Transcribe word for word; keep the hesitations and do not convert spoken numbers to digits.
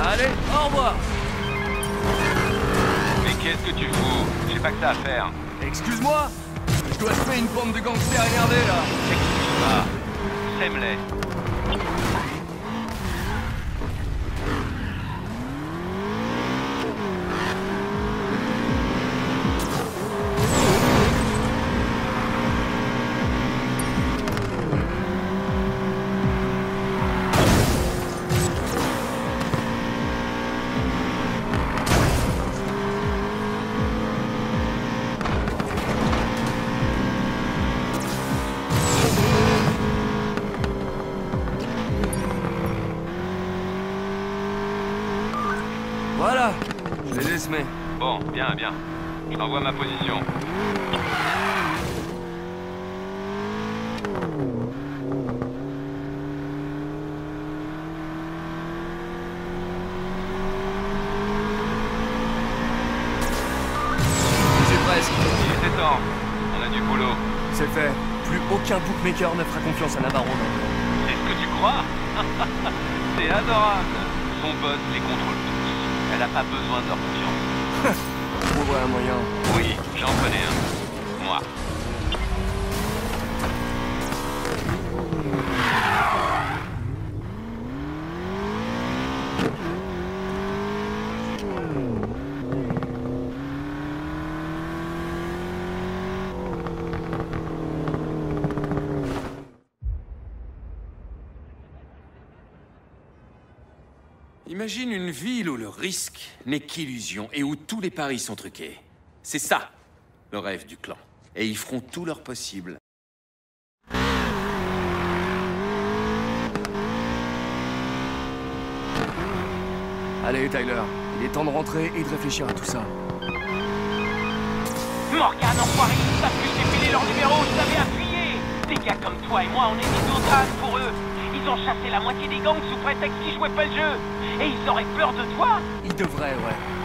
Allez, au revoir. Mais qu'est-ce que tu fous? J'ai pas que ça à faire. Excuse-moi, je dois tuer une bande de gangsters énervés, là. Excuse pas. Sème-les. Voilà, je les ai semés. Bon, bien, bien. Je t'envoie ma position. C'est presque. Il était temps. On a du boulot. C'est fait. Plus aucun bookmaker ne fera confiance à Navarro. C'est ce que tu crois? C'est adorable. Son boss les contrôle tous. Elle a pas besoin de leur confiance. Trouverai un moyen. Oui, j'en connais un. Moi. Imagine une ville où le risque n'est qu'illusion et où tous les paris sont truqués. C'est ça, le rêve du clan. Et ils feront tout leur possible. Allez, Tyler, il est temps de rentrer et de réfléchir à tout ça. Morgan, enfoiré, ils savent que j'ai filé leur numéro, je t'avais appuyé. Des gars comme toi et moi, on est des otages pour eux. Ils ont chassé la moitié des gangs sous prétexte qu'ils jouaient pas le jeu. Et ils auraient peur de toi. Il devrait, ouais.